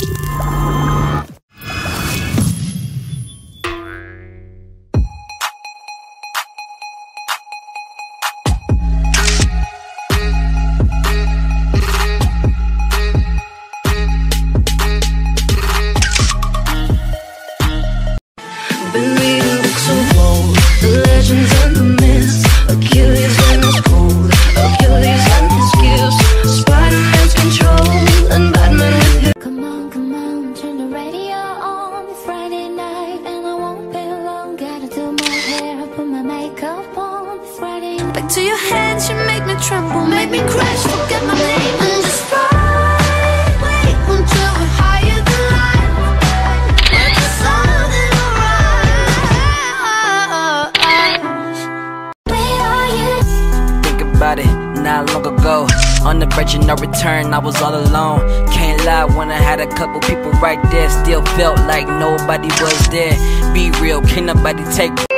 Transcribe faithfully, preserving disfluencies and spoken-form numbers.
Been reading books of old, the legends and the myths. Achilles and his cold, Achilles and his gifts. Spider-Man's control, and Batman with his. Come on, come on, turn the radio on. It's Friday night and I won't be long. Gotta do my hair, put my makeup on. It's Friday night. Back to your hands, you make me tremble, make me crash, forget my name and just fly. Wait until we're higher than life. Let the sun in our eyes. Where are you? Think about it, not long ago. On the verge of no return, I was all alone. Can't lie, when I had a couple people right there, still felt like nobody was there. Be real, can't nobody take